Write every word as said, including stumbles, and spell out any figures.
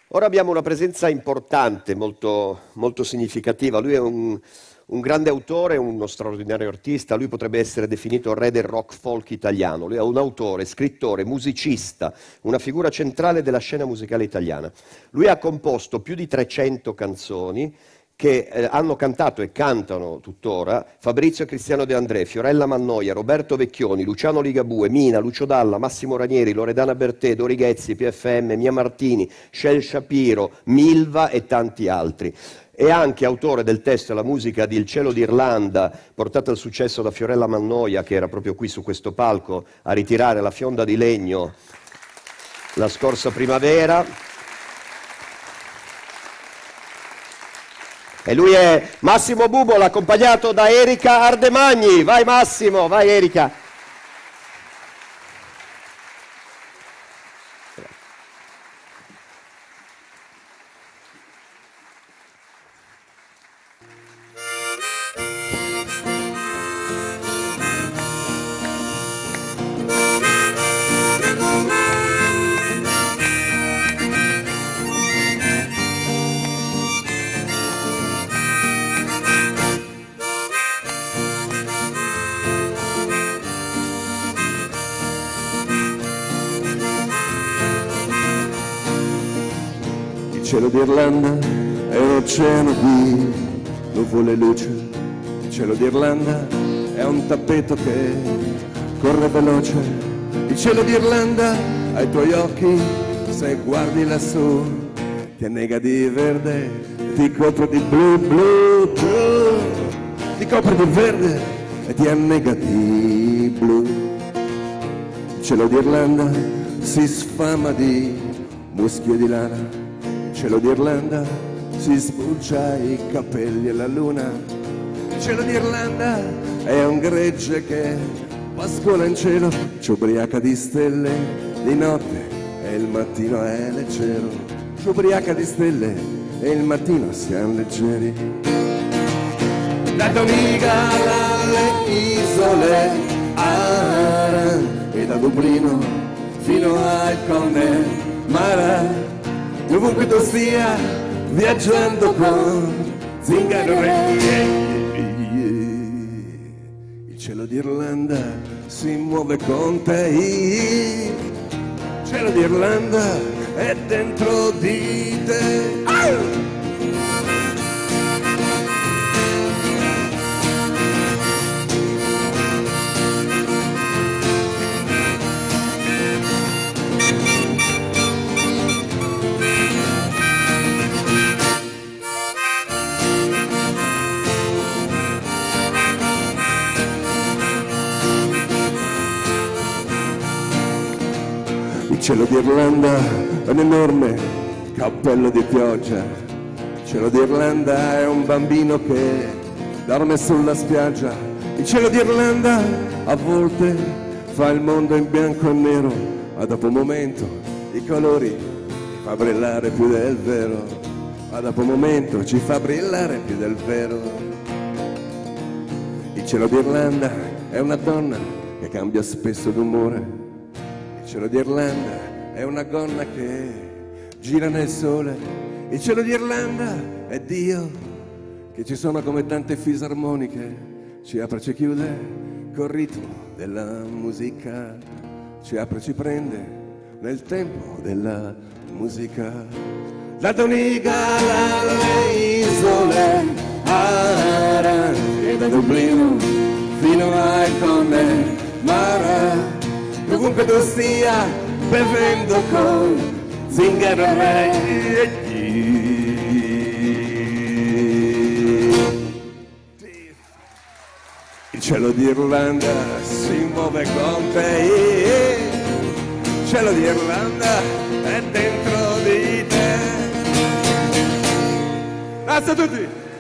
Ora abbiamo una presenza importante, molto, molto significativa. Lui è un, un grande autore, uno straordinario artista. Lui potrebbe essere definito il re del rock folk italiano. Lui è un autore, scrittore, musicista, una figura centrale della scena musicale italiana. Lui ha composto più di trecento canzoni che eh, hanno cantato e cantano tuttora Fabrizio e Cristiano De André, Fiorella Mannoia, Roberto Vecchioni, Luciano Ligabue, Mina, Lucio Dalla, Massimo Ranieri, Loredana Bertè, Dori Ghezzi, P F M, Mia Martini, Shel Shapiro, Milva e tanti altri. È anche autore del testo e la musica di Il cielo d'Irlanda, portata al successo da Fiorella Mannoia, che era proprio qui su questo palco a ritirare la fionda di legno la scorsa primavera. E lui è Massimo Bubola, accompagnato da Erika Ardemagni. Vai Massimo, vai Erika. Il cielo d'Irlanda è un oceano di nuvole e luce. Il cielo d'Irlanda è un tappeto che corre veloce. Il cielo d'Irlanda ai tuoi occhi, se guardi lassù, ti annega di verde, ti copre di blu, blu, blu, ti copre di verde e ti annega di blu. Il cielo d'Irlanda si sfama di muschio e di lana. Il cielo d'Irlanda si spulcia i capelli e la luna. Il cielo d'Irlanda è un gregge che pascola in cielo, ci ubriaca di stelle di notte e il mattino è leggero. Ci ubriaca di stelle e il mattino siamo leggeri. Da Donegala alle isole Aran e da Dublino fino al Connemara, dovunque tu stia viaggiando con Zingaro Re. Il cielo d'Irlanda si muove con te. Il cielo d'Irlanda è dentro di te. Ah! Il cielo d'Irlanda è un enorme cappello di pioggia. Il cielo d'Irlanda è un bambino che dorme sulla spiaggia. Il cielo d'Irlanda a volte fa il mondo in bianco e nero, ma dopo un momento i colori ci fa brillare più del vero. Ma dopo un momento ci fa brillare più del vero. Il cielo d'Irlanda è una donna che cambia spesso d'umore. Il cielo d'Irlanda è una gonna che gira nel sole. Il cielo d'Irlanda è Dio, che ci sono come tante fisarmoniche. Ci apre e ci chiude col ritmo della musica. Ci apre e ci prende nel tempo della musica. Da Donegala alle isole Aran e da Dublino fino al Connemara, dovunque tu stia bevendo con Zingaro Re. Il cielo d'Irlanda si muove con te. Il cielo d'Irlanda è dentro di te. Grazie a tutti.